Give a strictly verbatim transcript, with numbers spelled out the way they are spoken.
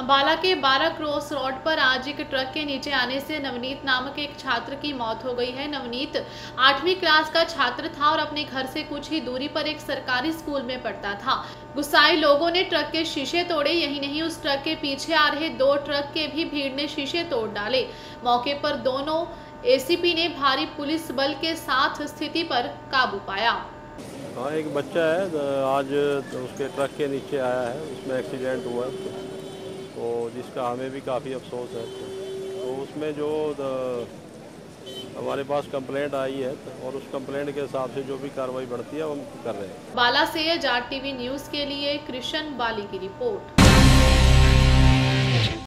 अम्बाला के बारह cross road पर आज एक ट्रक के नीचे आने से नवनीत नामक एक छात्र की मौत हो गई है। नवनीत आठवीं क्लास का छात्र था और अपने घर से कुछ ही दूरी पर एक सरकारी स्कूल में पढ़ता था। गुस्साए लोगों ने ट्रक के शीशे तोड़े। यही नहीं, उस ट्रक के पीछे आ रहे दो ट्रक के भी भीड़ ने शीशे तोड़ डाले। मौके पर दोनों एसीपी ने भारी पुलिस बल के साथ स्थिति पर काबू पाया। हाँ, एक बच्चा है आज उसके ट्रक के नीचे आया है, उसमें एक्सीडेंट हुआ है, तो जिसका हमें भी काफ़ी अफसोस है। तो उसमें जो हमारे पास कंप्लेंट आई है और उस कंप्लेंट के हिसाब से जो भी कार्रवाई बढ़ती है हम कर रहे हैं। बाला से जाट टीवी न्यूज़ के लिए कृष्ण बाली की रिपोर्ट।